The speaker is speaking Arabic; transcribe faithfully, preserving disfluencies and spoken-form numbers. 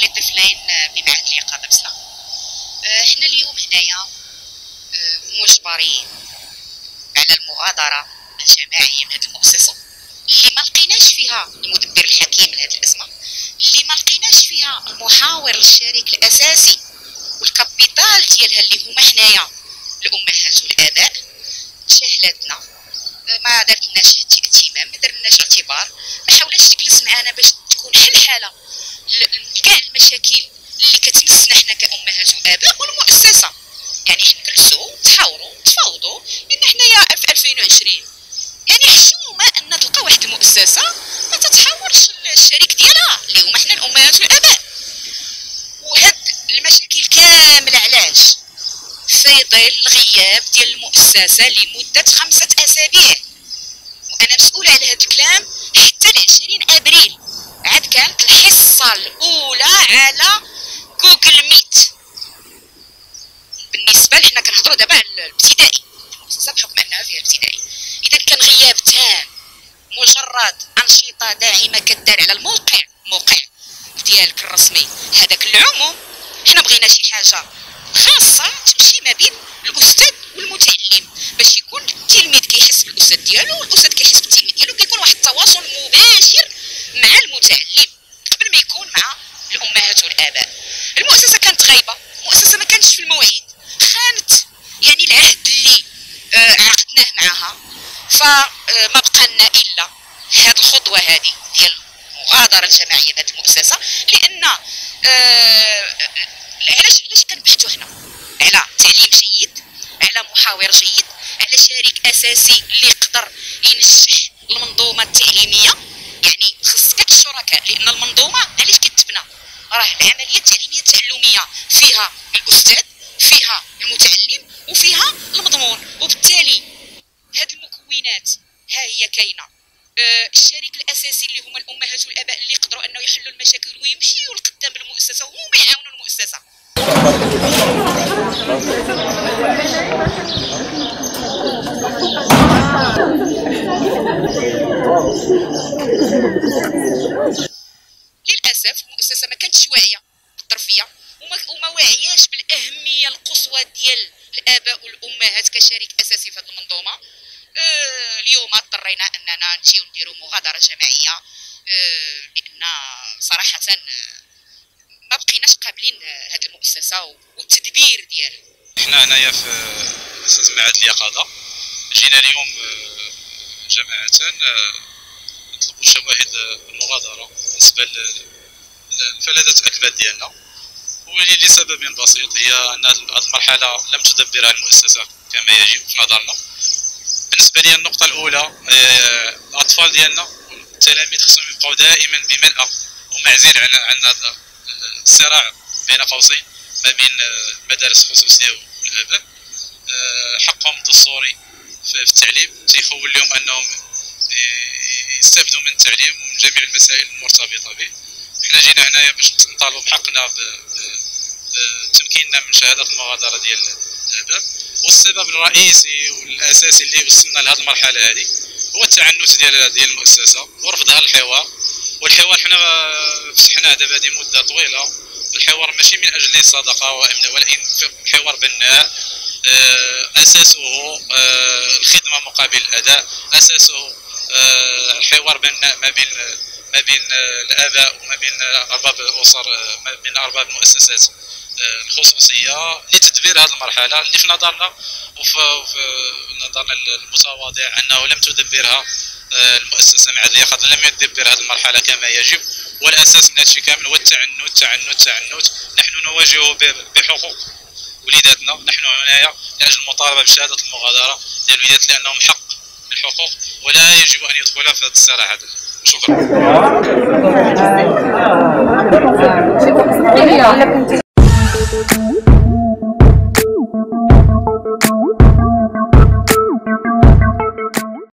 لطفلين بمعهد اليقظة بسلا. احنا اليوم هنايا مجبرين على المغادرة الجماعية من هذه المؤسسة اللي ما لقيناش فيها المدبر الحكيم لهذه الأزمة، اللي ما لقيناش فيها المحاور الشريك الأساسي والكابيتال ديالها اللي هما حنايا الأمهات والآباء. تجاهلتنا، ما درتلناش اهتمام، ما درناش اعتبار، ما حاولتش تجلس معنا باش تكون حل حالة لكاع المشاكل اللي كتمسنا حنا كأمهات وآباء والمؤسسة. يعني جلسوا تحاوروا تفاوضوا ان حنايا في ألفين وعشرين، يعني حشومه ان تلقى واحد المؤسسه ما تتحاورش الشريك ديالها اللي هما حنا الامهات والاباء. وهاد المشاكل كامله علاش؟ في ظل الغياب ديال المؤسسه لمده خمسه اسابيع، وانا مسؤوله على هاد الكلام حتى ل عشرين ابريل. عاد كانت الحصه الاولى على جوجل ميت بالنسبه لحنا كنهضروا دابا على الابتدائي، المؤسسه بحكم انها فيها ابتدائي. اذا كان غياب تام، مجرد انشطه داعمه كدار على الموقع موقع ديالك الرسمي هذاك العموم. حنا بغينا شي حاجه خاصه تمشي ما بين الاستاذ والمتعلم باش يكون التلميذ كيحس بالاستاذ ديالو والاستاذ كيحس بالتلميذ ديالو، كيكون واحد التواصل مباشر مع المتعلم قبل ما يكون مع الامهات والاباء. المؤسسه كانت غايبه، المؤسسه ما كانتش في المواعيد، خانت يعني العهد اللي آه عقدناه معها. فما بقى لنا الا هذه الخطوه هذه ديال المغادره الجماعيه بهذه المؤسسه، لان آه علاش علاش كنبحثوا هنا على تعليم جيد، على محاور جيد، على شريك اساسي اللي يقدر ينجح المنظومه التعليميه. يعني خص كاع الشركاء، لان المنظومه علاش كتبنى؟ راه العمليه التعليميه التعلميه فيها الاستاذ، فيها المتعلم، وفيها المضمون، وبالتالي هذه المكونات ها هي كاينه. أه الشريك الاساسي اللي هما الامهات والاباء اللي يقدروا انه يحلوا المشاكل ويمشيوا لقدام بالمؤسسه وهما يعاونوا المؤسسه. للاسف المؤسسه ما كانتش واعيه بالظرفيه وما, وما واعياش بالاهميه القصوى ديال الاباء والامهات كشريك اساسي في هذه المنظومه. آه اليوم اضطرينا اننا نجيو نديروا مغادره جماعيه، آه لان صراحه ما بقيناش قابلين هذه المؤسسه والتدبير ديالها. احنا هنايا في مؤسسه معهد اليقظه جينا اليوم جماعه نطلبوا شواهد المغادره بالنسبه للفلذات البلد ديالنا، ولسبب بسيط، هي ان هذه المرحله لم تدبرها المؤسسه كما يجب في نظرنا. بالنسبه لي النقطه الاولى، الاطفال ديالنا والتلاميذ خصهم يبقاو دائما بمنأى ومعزل عن عن هذا الصراع بين قوسين ما بين المدارس الخصوصيه والاباء. حقهم الدستوري في التعليم تيخول لهم انهم يستافدوا من التعليم ومن جميع المسائل المرتبطه به. حنا جينا هنايا باش نطالبوا بحقنا بتمكيننا من شهاده المغادره ديال الاباء. والسبب الرئيسي والاساسي اللي وصلنا لهذه المرحله هذه هو التعنت ديال ديال المؤسسه ورفضها الحوار. والحوار حنا فتحناه دابا هذه مده طويله، الحوار ماشي من اجل الصداقه وامن، ولكن حوار بناء اساسه الخدمه مقابل الاداء، اساسه حوار بناء ما بين ما بين الاباء وما بين ارباب الاسر، ما بين ارباب المؤسسات الخصوصيه لتدبير هذه المرحله اللي في نظرنا وفي نظرنا المتواضع انه لم تدبرها المؤسسه معهد اليقظه، لم يدبر هذه المرحله كما يجب. والاساس من هذا الشيء كامل هو التعنت التعنت التعنت. نحن نواجه بحقوق وليداتنا، نحن هنايا لاجل المطالبه بشهاده المغادره ديال الوليدات لانهم حق من الحقوق ولا يجب ان يدخلها في هذا الصراع هذا. شكرا.